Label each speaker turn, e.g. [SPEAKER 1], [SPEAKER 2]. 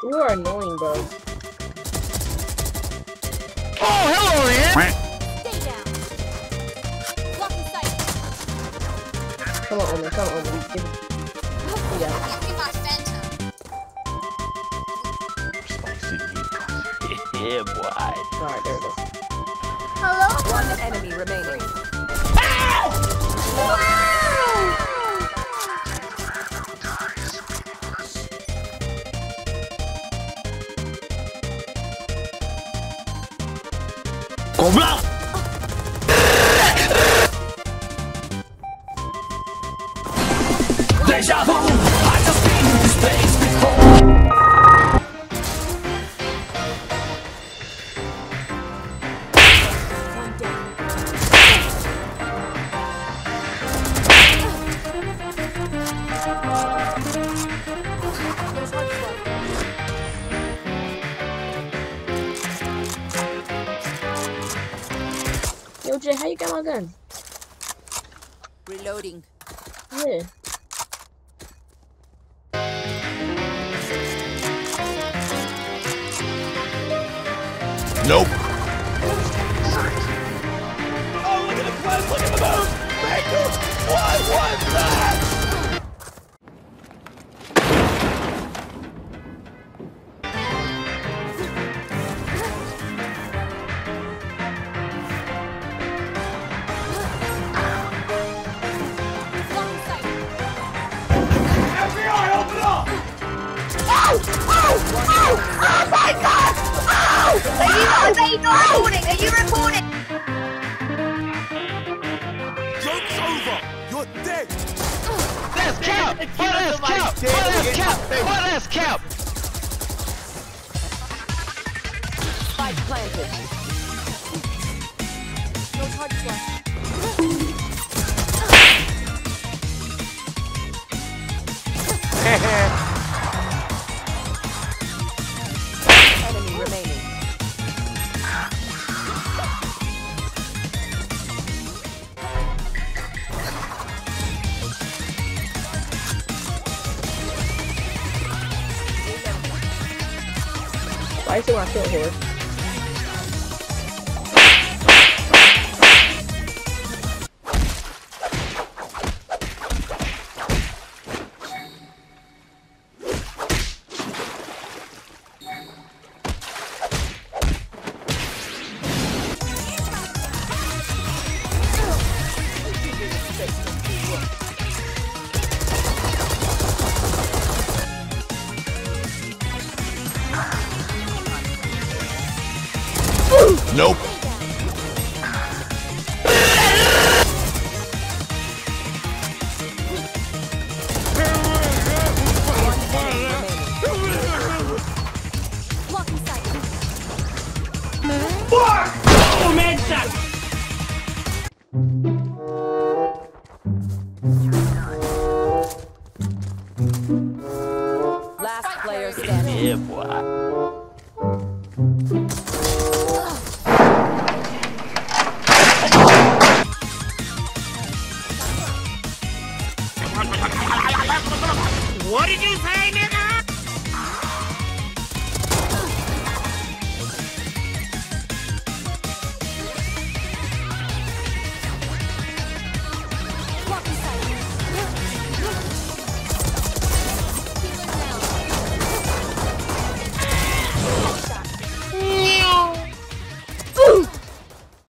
[SPEAKER 1] You are annoying, bro.
[SPEAKER 2] Oh, hello there!
[SPEAKER 3] Stay down. Blocking sight.
[SPEAKER 1] Come on, Omen. Come on, Omen. Give it. Yeah.
[SPEAKER 3] Give me my phantom.
[SPEAKER 2] Yeah, boy.
[SPEAKER 1] Alright, there it is.
[SPEAKER 3] Hello?
[SPEAKER 4] One enemy remaining.
[SPEAKER 2] Goblin! Deja vu! I just been in this place before.
[SPEAKER 3] One down. There's one left.
[SPEAKER 1] Yo, Jay, how you got my gun?
[SPEAKER 3] Reloading.
[SPEAKER 1] Yeah.
[SPEAKER 2] Nope. Oh, look at the clouds, look at the moon! Thank you! What was that?
[SPEAKER 3] Blocking sight.
[SPEAKER 2] FBI, open up!
[SPEAKER 3] Oh my god! Oh! Are you not recording? Are you recording?
[SPEAKER 5] Joke's over! You're dead!
[SPEAKER 2] That's cap! Oh, that's cap! Oh, that's cap! Oh, that's cap!
[SPEAKER 4] Spike planted.
[SPEAKER 3] No targets left.
[SPEAKER 4] Enemy remaining.
[SPEAKER 1] Why is it when I feel here?
[SPEAKER 2] Nope.
[SPEAKER 3] Blocking sight.
[SPEAKER 4] Last player standing.
[SPEAKER 2] Yeah, boy.
[SPEAKER 5] What did you say, nigga?